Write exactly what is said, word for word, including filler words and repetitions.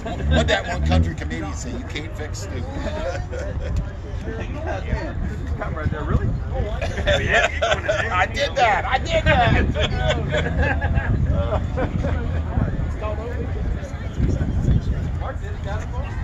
What that one country comedian say? You can't fix stupid. Come right there, really? I did that. I did that. Mark did it, got it for us.